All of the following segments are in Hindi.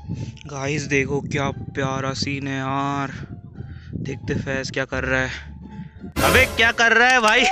गाइस देखो क्या प्यारा सीन है यार। देखते फैज क्या कर रहा है। अबे क्या कर रहा है भाई।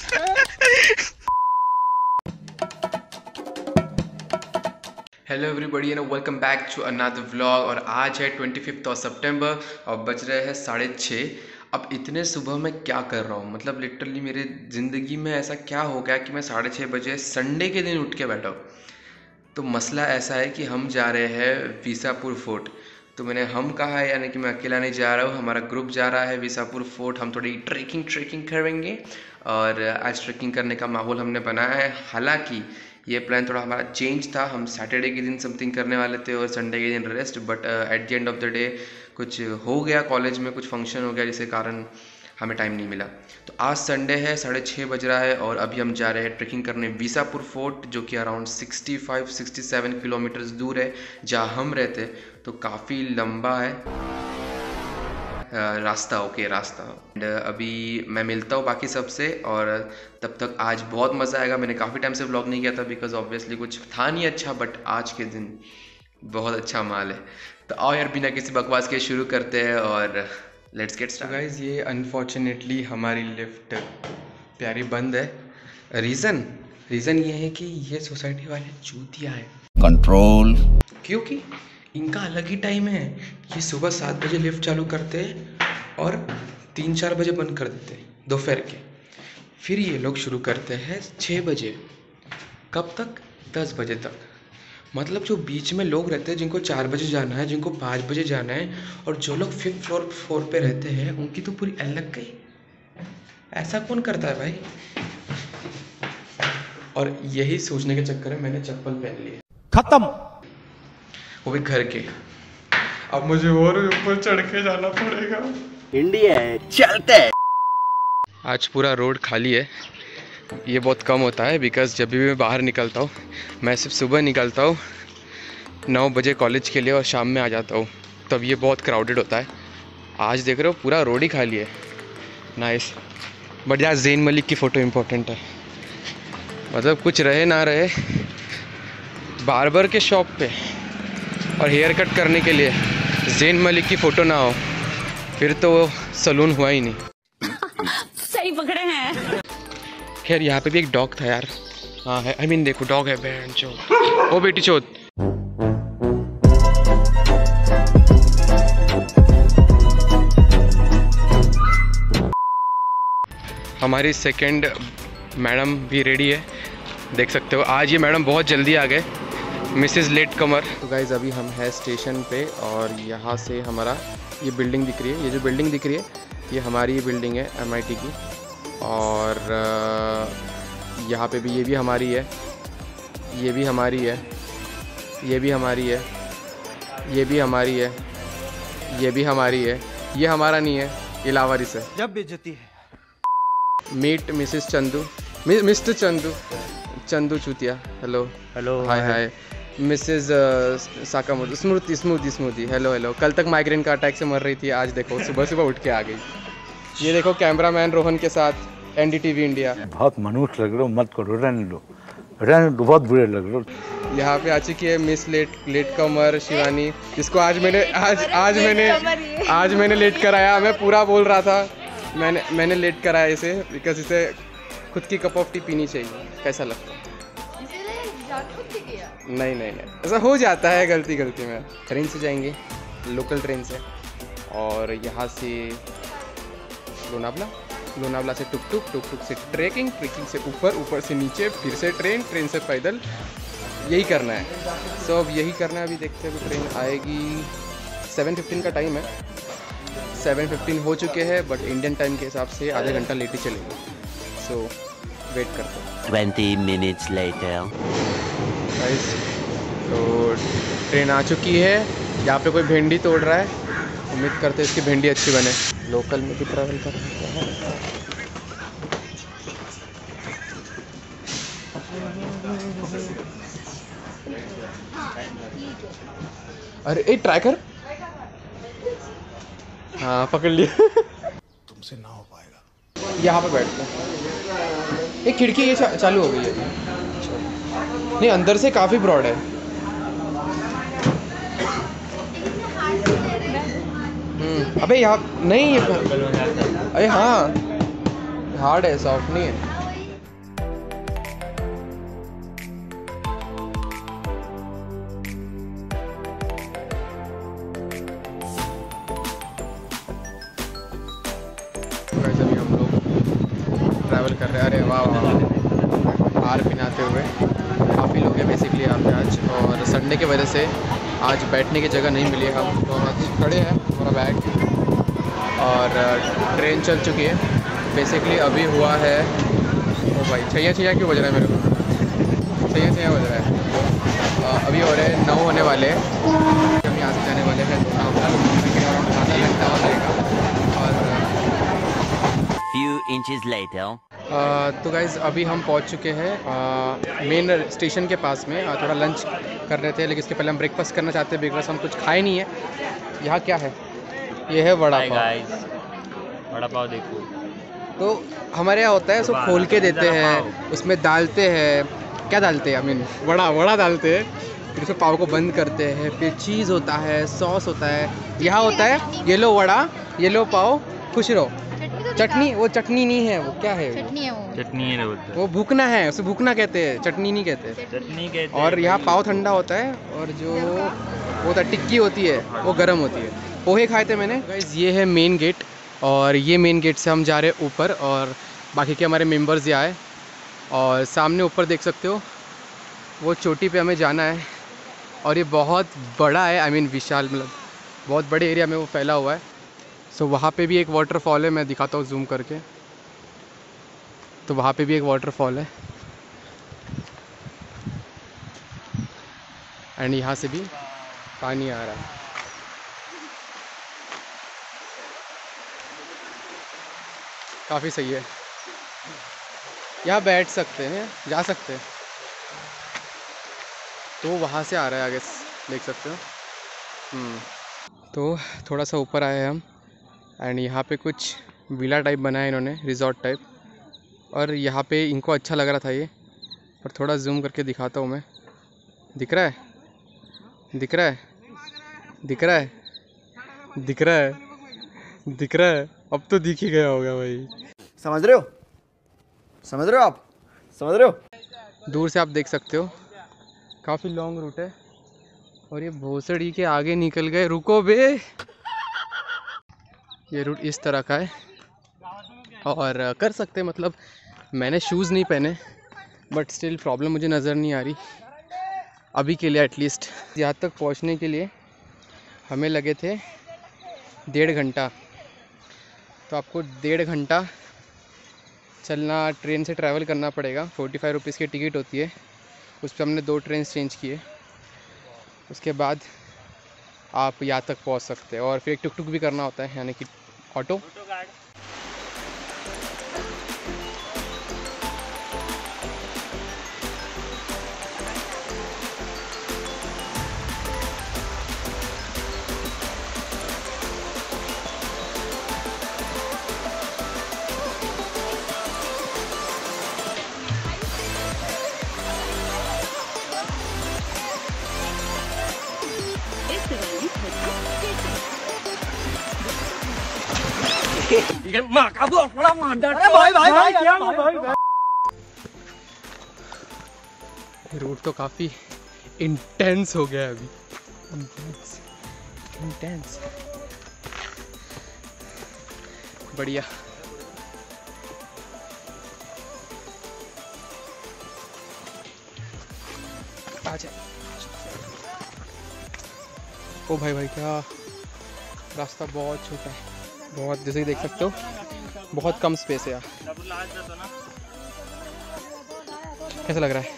Hello everybody and welcome back to another vlog. और आज है 25 सितंबर और बज रहे हैं 6:30। अब इतने सुबह मैं क्या कर रहा हूँ, मतलब लिटरली मेरे ज़िंदगी में ऐसा क्या हो गया कि मैं 6:30 बजे संडे के दिन उठ के बैठा हूँ। तो मसला ऐसा है कि हम जा रहे हैं विसापुर फोर्ट। तो मैंने हम कहा है, यानी कि मैं अकेला नहीं जा रहा हूँ, हमारा ग्रुप जा रहा है विसापुर फोर्ट। हम थोड़ी ट्रैकिंग करेंगे और आज ट्रैकिंग करने का माहौल हमने बनाया है। हालांकि ये प्लान थोड़ा हमारा चेंज था, हम सैटरडे के दिन समथिंग करने वाले थे और संडे के दिन rest, but at the end of the day कुछ हो गया, कॉलेज में कुछ फंक्शन हो गया जिसके कारण हमें टाइम नहीं मिला। तो आज संडे है, 6:30 बज रहा है और अभी हम जा रहे हैं ट्रैकिंग करने विसापुर फोर्ट, जो कि अराउंड 65-67 किलोमीटर्स दूर है जहाँ हम रहते। तो काफ़ी लंबा है रास्ता। ओके रास्ता। एंड अभी मैं मिलता हूँ बाकी सबसे, और तब तक आज बहुत मज़ा आएगा। मैंने काफ़ी टाइम से व्लॉग नहीं किया था बिकॉज ऑब्वियसली कुछ था नहीं अच्छा, बट आज के दिन बहुत अच्छा माल है। तो आओ यार बिना किसी बकवास के शुरू करते हैं और लेट्स गेट स्टार्ट। गाइस ये अनफॉर्चुनेटली हमारी लिफ्ट प्यारी बंद है। रीज़न ये है कि ये सोसाइटी वाले चूतिया है। कंट्रोल। क्योंकि इनका अलग ही टाइम है। ये सुबह 7 बजे लिफ्ट चालू करते हैं और 3-4 बजे बंद कर देते हैं दोपहर के। फिर ये लोग शुरू करते हैं 6 बजे। कब तक? 10 बजे तक। मतलब जो बीच में लोग रहते हैं जिनको 4 बजे जाना है, जिनको 5 बजे जाना है, और जो लोग 5th फ्लोर पे रहते हैं उनकी तो पूरी अलग गई। ऐसा कौन करता है भाई? और यही सोचने के चक्कर में मैंने चप्पल पहन ली है, खत्म। वो भी घर के। अब मुझे और ऊपर चढ़ के जाना पड़ेगा। इंडिया है, चलते हैं। आज पूरा रोड खाली है। ये बहुत कम होता है बिकॉज़ जब भी मैं बाहर निकलता हूँ, मैं सिर्फ सुबह निकलता हूँ 9 बजे कॉलेज के लिए और शाम में आ जाता हूँ, तब ये बहुत क्राउडेड होता है। आज देख रहे हो पूरा रोड ही खाली है। नाइस। बट यार ज़ेन मलिक की फ़ोटो इम्पोर्टेंट है। मतलब कुछ रहे ना रहे, बार्बर के शॉप पे और हेयर कट करने के लिए ज़ेन मलिक की फ़ोटो ना हो, फिर तो वो सलून हुआ ही नहीं। सही पकड़े हैं। खैर यहाँ पे भी एक डॉग था यार। हाँ है, आई मीन देखो डॉग है। बहन चोद, ओ बेटी चोद। हमारी सेकंड मैडम भी रेडी है, देख सकते हो। आज ये मैडम बहुत जल्दी आ गए, मिसेस लेट कमर। तो गाइज अभी हम है स्टेशन पे और यहाँ से हमारा ये बिल्डिंग दिख रही है। ये जो बिल्डिंग दिख रही है ये हमारी बिल्डिंग है MIT की। और यहाँ पे भी ये भी हमारी है, ये भी हमारी है, ये भी हमारी है, ये भी हमारी है, ये भी हमारी है। ये हमारा नहीं है, ये लावारिस है। जब बेइज्जती है। Meet Mrs Chandu, Mister Chandu, Chandu चूतिया। Hello hello. Hi hi. Mrs Sakamoto, smoothie. Hello. कल तक माइग्रेन का अटैक से मर रही थी, आज देखो सुबह उठ के आ गई। ये देखो कैमरामैन रोहन के साथ NDTV इंडिया। बहुत मनुष्य लग रहे हो, मत करो, रहने दो, बहुत बुरे लग रहे हो। यहाँ पे आ चुकी है मिस लेट कमर शिवानी, जिसको आज मैंने लेट कराया। मैं पूरा बोल रहा था, मैंने लेट कराया इसे बिकॉज इसे खुद की कप ऑफ टी पीनी चाहिए। कैसा लगता है? नहीं, ऐसा हो जाता है गलती में। ट्रेन से जाएंगे, लोकल ट्रेन से, और यहाँ से लोनावला से टुक से ट्रेकिंग से ऊपर से नीचे, फिर से ट्रेन से पैदल। यही करना है। सो अब यही करना है। अभी देखते हैं, ट्रेन आएगी 7:15 का टाइम है। 7:15 हो चुके हैं, बट इंडियन टाइम के हिसाब से आधा घंटा लेट ही चलेंगे। सो वेट करते हैं। 20 minutes later. गाइस तो ट्रेन आ चुकी है। यहाँ पे कोई भिंडी तोड़ रहा है, उम्मीद करते हैं इसकी भिंडी अच्छी बने। लोकल में भी ट्रैवल कर रहे हैं। अरे एक ट्राई कर। हाँ पकड़ लिया। तुमसे ना हो पाएगा। यहाँ पे बैठते हैं। एक खिड़की ये चालू हो गई है। नहीं अंदर से काफ़ी ब्रॉड है। अबे यहाँ नहीं, अरे हाँ हार्ड है, सॉफ्ट नहीं है। वैसे भी हम लोग ट्रैवल कर रहे हैं। अरे वाह वाह, हार पहनाते हुए काफ़ी लोग हैं बेसिकली यहाँ पे आज, और संडे की वजह से आज बैठने की जगह नहीं मिली। हम तो आज खड़े हैं, हमारा बैग, और ट्रेन चल चुकी है बेसिकली। अभी हुआ है, ओ भाई छैया छैया क्यों बज रहा है मेरे को, छैया छैया बज रहा है। अभी हो रहे 9 होने वाले हैं, हम यहाँ से जाने वाले हैं आधा घंटा और लगेगा। Few inches later. तो गाइज़ अभी हम पहुंच चुके हैं मेन स्टेशन के पास में। थोड़ा लंच कर रहे थे, लेकिन इसके पहले हम ब्रेकफास्ट करना चाहते हैं। ब्रेकफास्ट हम कुछ खाए नहीं है। यहाँ क्या है, ये है वड़ा पाव। वड़ा पाव देखो, तो हमारे यहाँ होता है, उसको खोल के देते हैं, उसमें डालते हैं, क्या डालते हैं, आई मीन वड़ा डालते हैं, फिर उसमें पाव को बंद करते हैं, फिर चीज़ होता है, सॉस होता है। यहाँ होता है येलो वड़ा, येलो पाव, खुश रहो। चटनी, वो चटनी नहीं है, वो क्या है, चटनी है वो भूकना है, उसे भूकना कहते हैं, चटनी नहीं कहते। चटनी कहते हैं। और यहाँ पाव ठंडा होता है, और जो वो होता है टिक्की होती है वो गर्म होती है। पोहे खाए थे मैंने। गाइस ये है मेन गेट, और ये मेन गेट से हम जा रहे हैं ऊपर, और बाकी के हमारे मेंबर्स यहाँ आए। और सामने ऊपर देख सकते हो, वो चोटी पे हमें जाना है, और ये बहुत बड़ा है, आई मीन विशाल, मतलब बहुत बड़े एरिया में वो फैला हुआ है। सो वहाँ पे भी एक वाटरफॉल है, मैं दिखाता हूँ जूम करके। तो वहाँ पे भी एक वाटरफॉल है, एंड यहाँ से भी पानी आ रहा है। काफ़ी सही है, यहाँ बैठ सकते हैं, जा सकते हैं। तो वहाँ से आ रहा है आगे, देख सकते हो। तो थोड़ा सा ऊपर आए हैं हम, एंड यहाँ पे कुछ विला टाइप बनाया है इन्होंने, रिजॉर्ट टाइप। और यहाँ पे इनको अच्छा लग रहा था ये, और थोड़ा जूम करके दिखाता हूँ मैं। दिख रहा है, दिख रहा है, दिख रहा है, दिख रहा है, दिख रहा है, अब तो दिख ही गया होगा भाई। समझ रहे हो, समझ रहे हो आप, समझ रहे हो। दूर से आप देख सकते हो, काफ़ी लॉन्ग रूट है, और ये भोसड़ी के आगे निकल गए। रुको बे, ये रूट इस तरह का है, और कर सकते हैं, मतलब मैंने शूज़ नहीं पहने, बट स्टिल प्रॉब्लम मुझे नज़र नहीं आ रही अभी के लिए एटलीस्ट। यहाँ तक पहुँचने के लिए हमें लगे थे 1.5 घंटा। तो आपको 1.5 घंटा चलना, ट्रेन से ट्रैवल करना पड़ेगा। 45 रुपीज़ की टिकट होती है, उस पर हमने 2 ट्रेन चेंज किए। उसके बाद आप यहाँ तक पहुँच सकते हैं, और फिर एक टुक टुक भी करना होता है, यानी कि ऑटो। रूट तो काफ़ी इंटेंस हो गया है अभी, इंटेंस। बढ़िया। आ जाए। ओ भाई भाई, क्या रास्ता बहुत छोटा है, बहुत, जैसे कि देख सकते हो बहुत कम स्पेस है यार। कैसा लग रहा है?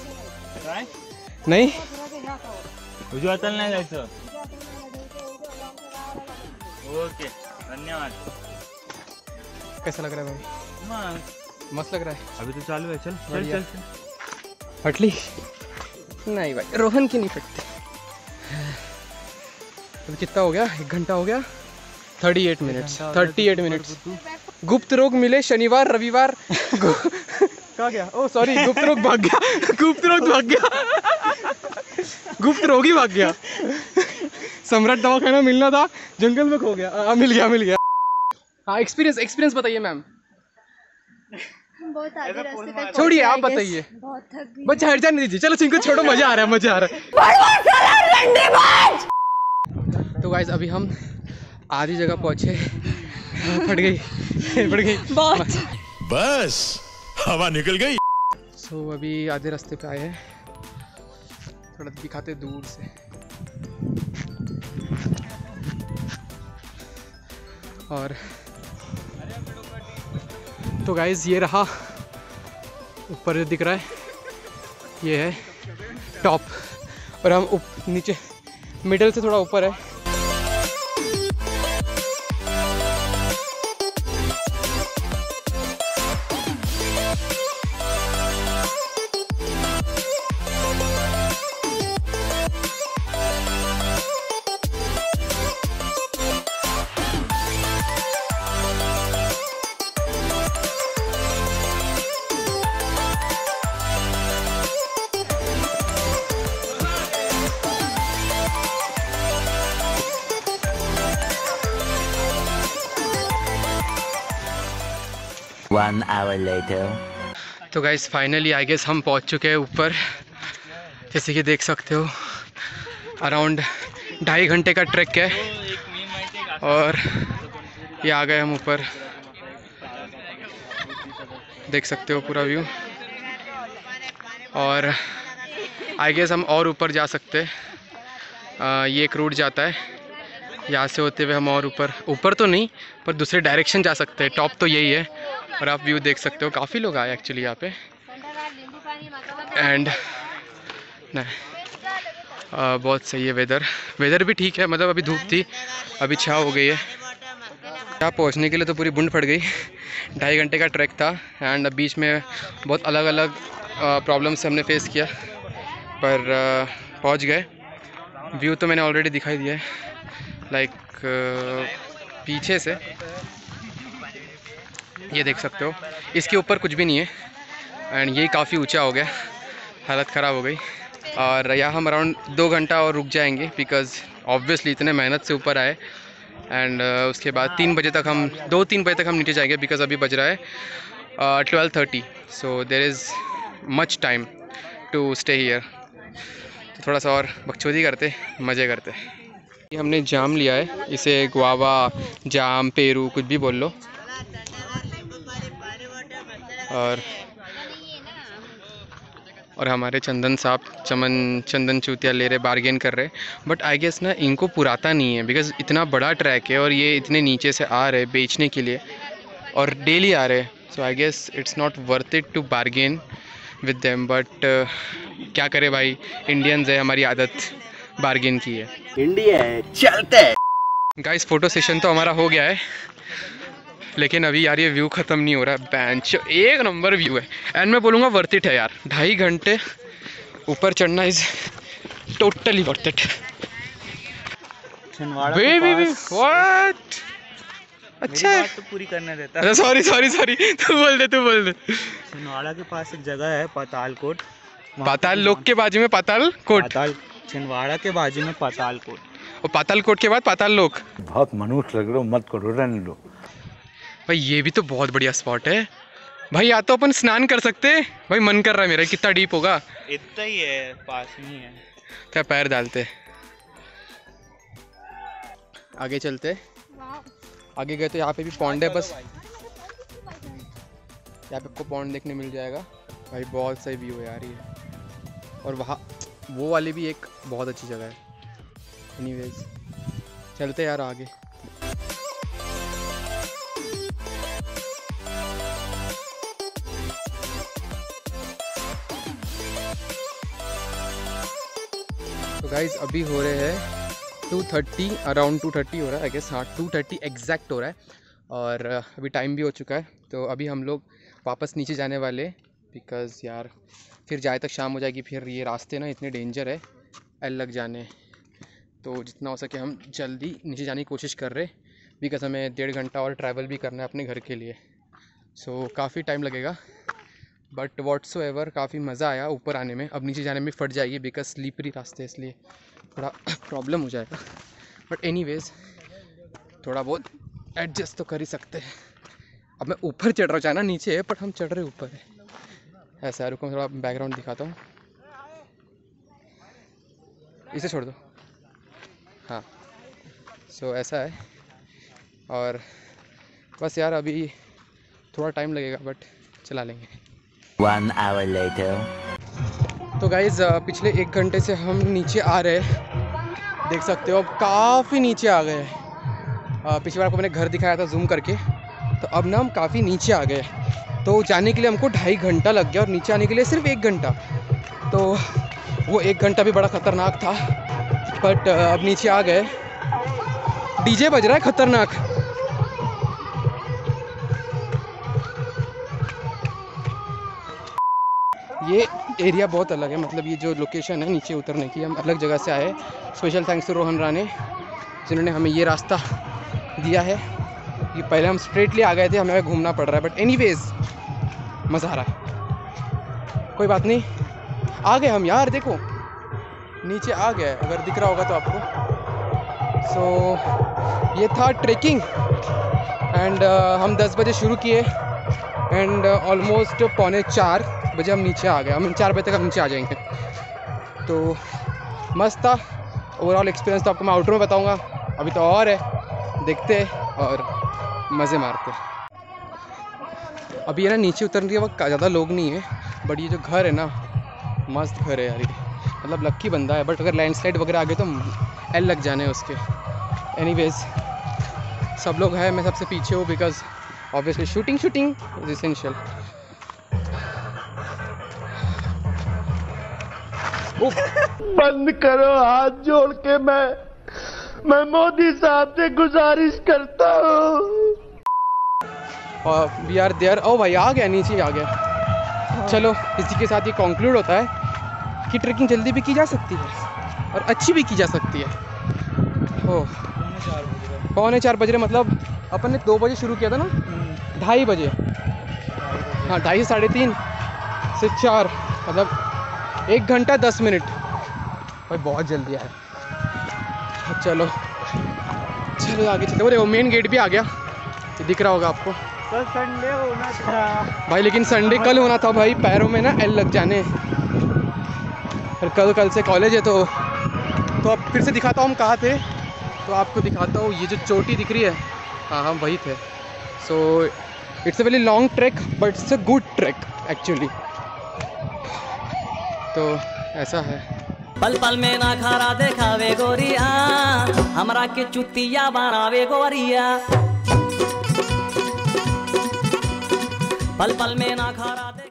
नहीं उज्ज्वल नाही जायचं। ओके, धन्यवाद। कैसा लग रहा है भाई? मस्त लग रहा है। अभी तो चालू है, चल चल चल, चल। फटली नहीं भाई, रोहन की नहीं फटती। तो कितना हो गया? 1 घंटा हो गया, 38 मिनट्स, 38 मिनट्स। गुप्त रोग मिले शनिवार रविवार। कहाँ गया? ओ सॉरी, गुप्त रोग भाग गया, गुप्त रोग भाग गया, गुप्त रोगी भाग गया। सम्राट दवाखाना मिलना था, जंगल में खो गया। मिल गया। हाँ, एक्सपीरियंस बताइए मैम। बहुत आगे रास्ते तक छोड़िए, आप बताइए। बहुत थक गई। बस हट जाने दीजिए, चलो चिंकू छोड़ो, मजा आ रहा है। तो गाइस अभी हम आधी जगह पहुंचे। फट गई बहुत। बस हवा निकल गई। सो अभी आधे रास्ते पे आए हैं, थोड़ा दिखाते दूर से। और तो गाइस ये रहा ऊपर जो दिख रहा है, ये है टॉप, और हम नीचे मिडल से थोड़ा ऊपर है। One hour later. तो गाइस फाइनली आई गेस हम पहुंच चुके हैं ऊपर। जैसे कि देख सकते हो अराउंड 2.5 घंटे का ट्रैक है, और ये आ गए हम ऊपर। देख सकते हो पूरा व्यू, और आई गेस हम और ऊपर जा सकते हैं। ये एक रूट जाता है, यहाँ से होते हुए हम और ऊपर तो नहीं पर दूसरे डायरेक्शन जा सकते हैं। टॉप तो यही है, और आप व्यू देख सकते हो। काफ़ी लोग आए एक्चुअली यहाँ पे, एंड बहुत सही है वेदर भी ठीक है। मतलब अभी धूप थी, अभी छाँव हो गई है। यहाँ पहुँचने के लिए तो पूरी बुंड फट गई। 2.5 घंटे का ट्रैक था, एंड बीच में बहुत अलग अलग प्रॉब्लम से हमने फेस किया, पर पहुँच गए। व्यू तो मैंने ऑलरेडी दिखाई दिया है, लाइक पीछे से ये देख सकते हो। इसके ऊपर कुछ भी नहीं है, एंड ये काफ़ी ऊंचा हो गया, हालत ख़राब हो गई। और यहाँ हम अराउंड 2 घंटा और रुक जाएंगे, बिकॉज़ ऑब्वियसली इतने मेहनत से ऊपर आए। एंड उसके बाद 3 बजे तक हम 2-3 बजे तक हम नीचे जाएंगे, बिकॉज़ अभी बज रहा है 12:30। So there is much time to stay here. तो थोड़ा सा और बकचोदी करते, मज़े करते। हमने जाम लिया है, इसे गुआवा, जाम, पेरू कुछ भी बोल लो। और हमारे चंदन साहब चंदन चूतिया ले रहे, बार्गेन कर रहे। बट आई गेस ना इनको पुराता नहीं है, बिकॉज़ इतना बड़ा ट्रैक है और ये इतने नीचे से आ रहे बेचने के लिए, और डेली आ रहे। So I guess it's not worth it to bargain with them. But क्या करे भाई, इंडियंस है, हमारी आदत बार्गेन की है। इंडिया है, चलते। गाइस फोटो सेशन तो हमारा हो गया है, लेकिन अभी यार ये व्यू ख़त्म नहीं हो रहा है। बेंच एक नंबर व्यू है, एंड मैं बोलूँगा वर्थ इट है यार। 2.5 घंटे ऊपर चढ़ना is totally worth it. What? अच्छा है, तो पूरी करने देता है। सॉरी तू बोल दे। छिंदवाड़ा के पास एक जगह है पातालकोट, पाताल लोक के बाजू में पाताल कोट, छिंदवाड़ा के बाजू में पातालकोट, और पाताल कोट के बाद पाताल लोक। बहुत मनुष्य लग रहे हो, मत करो, रहने दो। भाई ये भी तो बहुत बढ़िया स्पॉट है भाई। या तो अपन स्नान कर सकते हैं भाई, मन कर रहा है मेरा। कितना डीप होगा? इतना ही है, पास में ही है। क्या पैर डालते, आगे चलते। आगे गए तो यहाँ पे भी पॉन्ड है, बस यहाँ पे आपको पॉन्ड देखने मिल जाएगा भाई। बहुत सही व्यू है यार ये, और वहाँ वो वाली भी एक बहुत अच्छी जगह है। एनीवेज चलते यार आगे। तो गाइज अभी हो रहे हैं 2:30, अराउंड 2:30 हो रहा है आई गेस। हाँ 2:30 एग्जैक्ट हो रहा है, और अभी टाइम भी हो चुका है। तो अभी हम लोग वापस नीचे जाने वाले, बिकॉज़ यार फिर जाए तक शाम हो जाएगी। फिर ये रास्ते ना इतने डेंजर है एल लग जाने, तो जितना हो सके हम जल्दी नीचे जाने की कोशिश कर रहे, बिकॉज़ हमें 1.5 घंटा और ट्रैवल भी करना है अपने घर के लिए। सो काफ़ी टाइम लगेगा, बट व्हाट्सो एवर काफ़ी मज़ा आया ऊपर आने में। अब नीचे जाने में फट जाएगी बिकॉज स्लीपरी रास्ते, इसलिए थोड़ा प्रॉब्लम हो जाएगा। बट एनीवेज थोड़ा बहुत एडजस्ट तो कर ही सकते हैं। अब मैं ऊपर चढ़ रहा हूँ, जाना नीचे है बट हम चढ़ रहे ऊपर है। ऐसा है, रुको थोड़ा बैकग्राउंड दिखाता हूँ। इसे छोड़ दो। हाँ, सो ऐसा है। और बस यार अभी थोड़ा टाइम लगेगा बट चला लेंगे। 1 hour later. तो गाइज़ पिछले 1 घंटे से हम नीचे आ रहे हैं, देख सकते हो अब काफ़ी नीचे आ गए हैं। पिछली बार आपको मैंने घर दिखाया था जूम करके, तो अब ना हम काफ़ी नीचे आ गए। तो जाने के लिए हमको 2.5 घंटा लग गया और नीचे आने के लिए सिर्फ 1 घंटा। तो वो 1 घंटा भी बड़ा ख़तरनाक था, बट अब नीचे आ गए। डीजे बज रहा है खतरनाक। ये एरिया बहुत अलग है, मतलब ये जो लोकेशन है नीचे उतरने की, हम अलग जगह से आए। Special thanks to Rohan Rane जिन्होंने हमें ये रास्ता दिया है। ये पहले हम स्ट्रेटली आ गए थे, हमें घूमना पड़ रहा है, बट एनीवेज मज़ा आ रहा है। कोई बात नहीं, आ गए हम यार, देखो नीचे आ गए, अगर दिख रहा होगा तो आपको। सो ये था ट्रेकिंग एंड हम 10 बजे शुरू किए एंड ऑलमोस्ट 3:45 बजे हम नीचे आ गए। हम 4 बजे तक हम नीचे आ जाएंगे। तो मस्त था ओवरऑल एक्सपीरियंस। तो आपको मैं आउटरो में बताऊंगा, अभी तो और है, देखते और मज़े मारते। अभी है ना नीचे उतरने के वक्त ज़्यादा लोग नहीं है, बट ये जो घर है ना मस्त घर है यार, ये मतलब लक्की बंदा है। बट अगर लैंडस्लाइड वगैरह आ गए तो एल लग जाने उसके। एनीवेज सब लोग हैं, मैं सबसे पीछे हूँ because obviously shooting is essential. बंद करो, हाथ जोड़ के मैं मोदी साहब से गुजारिश करता हूँ। और वी आर देयर। ओ भाई आ गया, नीचे आ गया। चलो इसी के साथ ये कंक्लूड होता है कि ट्रैकिंग जल्दी भी की जा सकती है और अच्छी भी की जा सकती है। ओह 3:45 बज रहे, मतलब अपन ने 2 बजे शुरू किया था ना, 2:30 बजे। हाँ 2:30 से 3:30 से 4, मतलब 1 घंटा 10 मिनट। भाई बहुत जल्दी आया। चलो चलो आगे चलते। वो देखो मेन गेट भी आ गया, ये दिख रहा होगा आपको। कल संडे होना था भाई, लेकिन संडे कल होना था भाई, पैरों में ना एल लग जाने। फिर कल से कॉलेज है। तो अब फिर से दिखाता हूँ हम कहाँ थे। तो आपको दिखाता हूँ, ये जो चोटी दिख रही है, हाँ हम वही थे। So it's a very long track but it's a good track actually. तो ऐसा है। पल पल में ना खारा देखावे गोरिया, हमरा के चुतिया बनावे गोरिया। पल पल में ना खारा